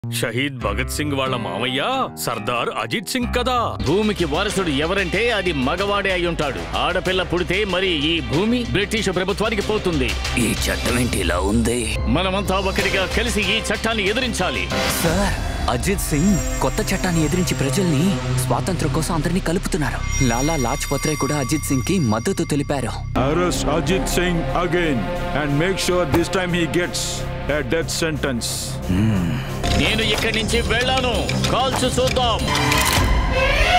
షహీద్ భగత్ సింగ్ వాళ్ళ మామయ్య సర్దార్ అజిత్ సింగ్ కదా. భూమికి వారసుడు ఎవరంటే అది మగవాడే అయి ఉంటాడు. ఆడపిల్ల పుడితే మరి ఈ భూమి బ్రిటిష్ ప్రభుత్వానికి పోతుంది. ఈ చట్టం ఏంటి ఇలా ఉంది? మనమంతా ఒకటిగా కలిసి ఈ చట్టాన్ని ఎదిరించాలి. సార్, అజిత్ సింగ్ కొత్త చట్టాన్ని ఎదిరించి ప్రజల్ని స్వాతంత్రం కోసం అందరినీ కలుపుతున్నారు. లాలా లాజ్పత్ రాయ్ కూడా అజిత్ సింగ్ కి మద్దతు తెలిపారు. Arrest Ajit Singh again and make sure this time he gets a death sentence. నేను ఇక్కడి నుంచి వెళ్ళాను. కాల్చు చూద్దాం.